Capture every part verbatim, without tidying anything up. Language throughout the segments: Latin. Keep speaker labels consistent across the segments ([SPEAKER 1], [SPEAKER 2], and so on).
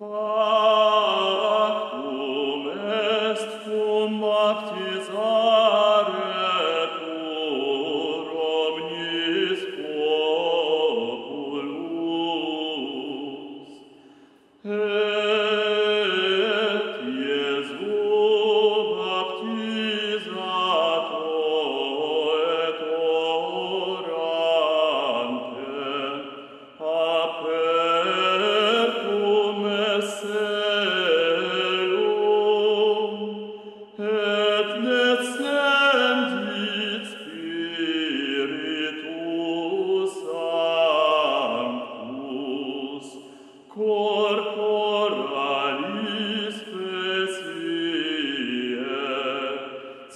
[SPEAKER 1] Actum est cum baptizare tur omnis populus, et Iesu baptizator et orante apertum celum, et descendit Spiritus Sanctus corporalis specie,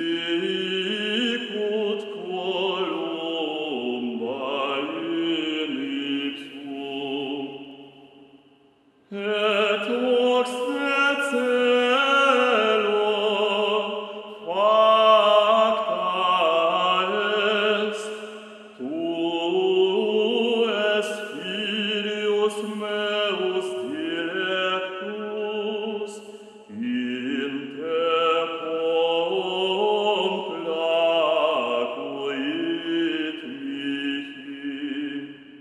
[SPEAKER 1] sicut columba in ipsum, et vox de celo facta est, tu es Filius meus dilectus, in te complacuit mihi,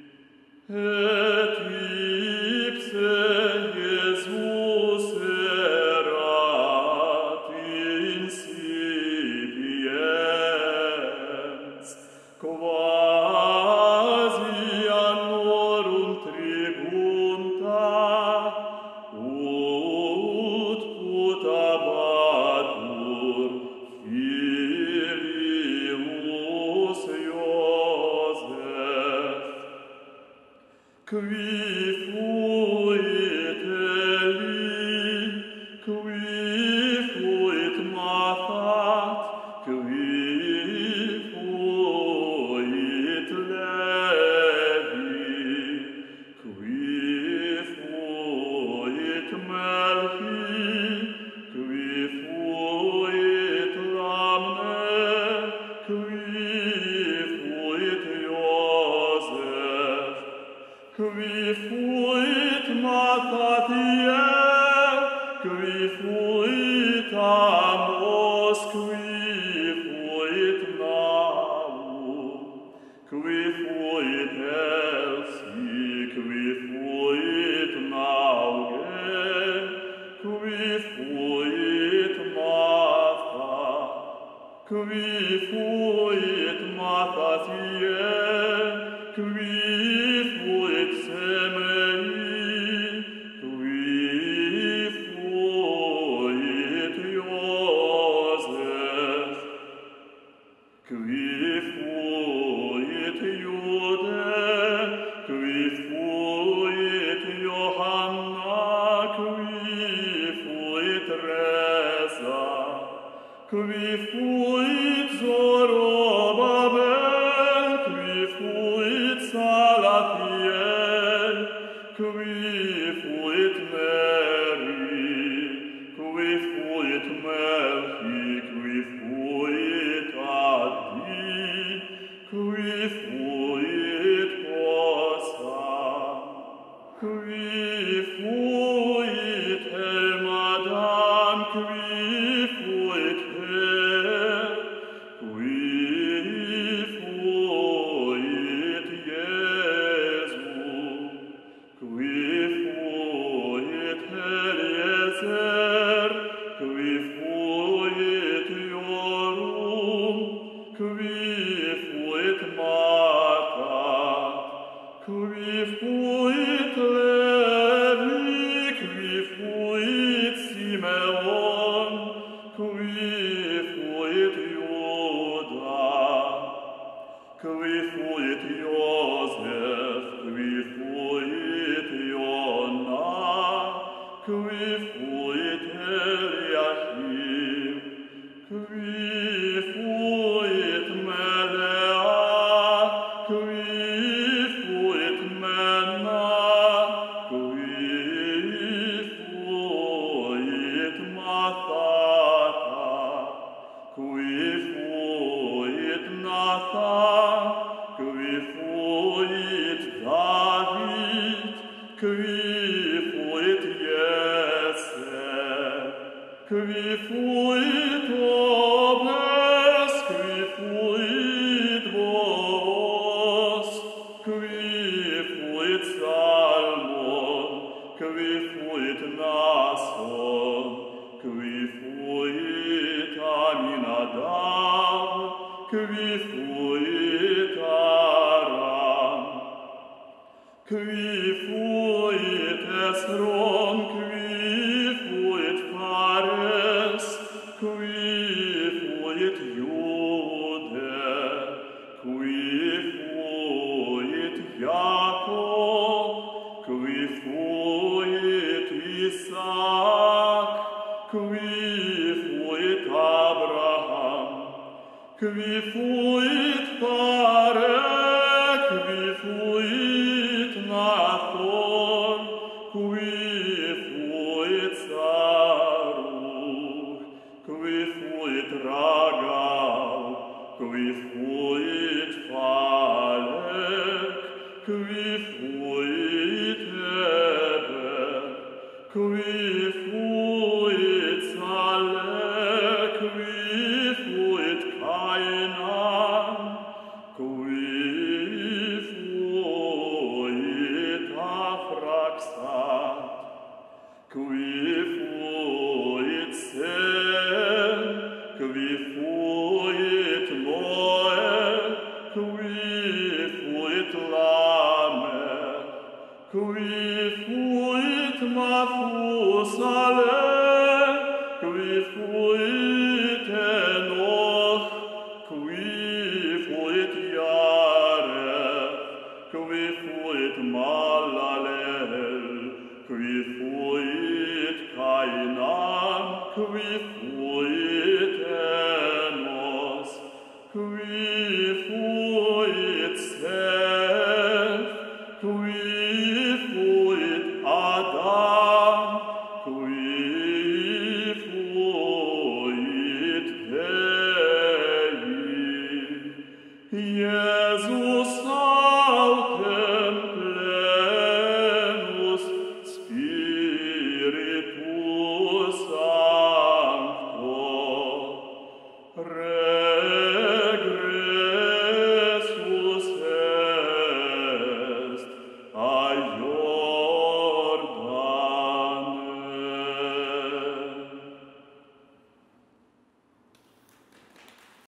[SPEAKER 1] et ipse Iesus erat insipiens, quasi annorum tribunta, ut putabatur Filius Iosef, qui fuit Eli, qui fuit Mathat, qui fuit Levi, qui fuit Melchi, qui fuit Lamne, qui fuit Iosef, qui fuit Mattathiel, qui fuit Amos, qui fuit Nahum, qui fuit Elsi, qui fuit Nauge, qui fuit Matha, qui fuit Mattathiel, qui fuit Semei, qui fuit Iosef, qui fuit Iude, qui fuit Johanna, qui fuit Reza, qui fuit Zorobabel, qui fuit Salathiel, qui fuit Neri, qui fuit Melchi, qui fuit Addi, qui fuit Kosam, qui fuit Elmadam, qui fuit Her, qui fuit Iesu, qui fuit Eliezer, qui fuit Iorum, qui fuit Mattat, qui fuit Levi, qui fuit Simeon, qui fuit Iuda, qui fuit Iosef, qui fuit Iona, qui fuit Eliachim, qui fuit Melea, qui fuit Menna, qui fuit Mathata, qui fuit Nathan, qui fuit David, qui fuit fuit Phalec, qui fuit Heber, qui fuit Salek, qui fuit Cainan, qui fuit Aphraxad, qui fuit Sem, qui fuit Noel, qui fuit Lamech, qui fuit Mathusalem, qui fuit Enoch, qui fuit Jared, qui fuit Malalel, qui fuit Cainan, qui fuit Enos, qui fuit